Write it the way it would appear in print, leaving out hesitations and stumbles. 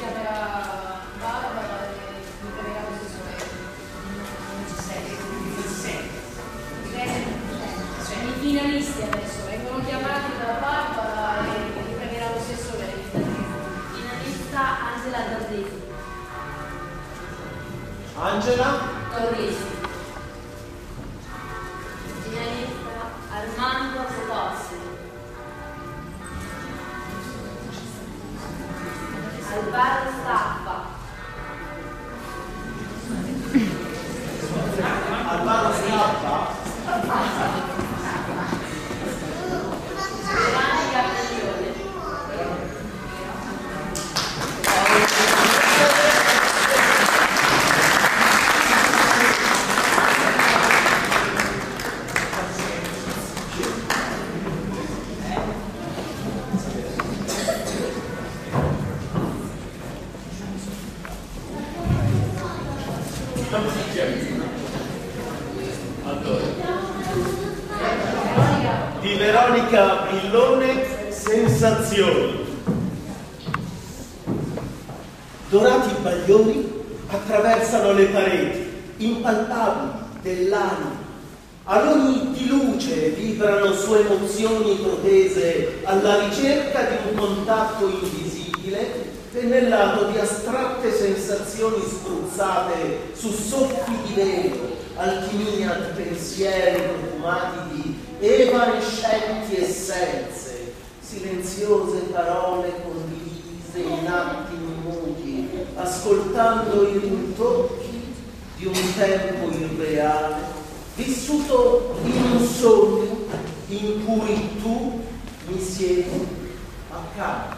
chiamerà Barbara e mi chiamerà lo stesso lei. I finalisti adesso vengono chiamati da Barbara e mi chiamerà lo stesso lei. Finalista Angela Torresi. Angela Torresi. Finalista Armando Sedossi. Alvaro Staffa. Alvaro Staffa. Giovanni Capriglione. Di Veronica Villone, Sensazioni. Dorati bagliori attraversano le pareti, impalpabili dell'anima. Ad ogni di luce vibrano su emozioni protese alla ricerca di un contatto invisibile, pennellato di astratte sensazioni spruzzate su soffi di velo, alchimia di pensieri profumati di evanescenti essenze, silenziose parole condivise in attimi muti, ascoltando i rintocchi di un tempo irreale, vissuto in un sogno in cui tu mi siedi accanto.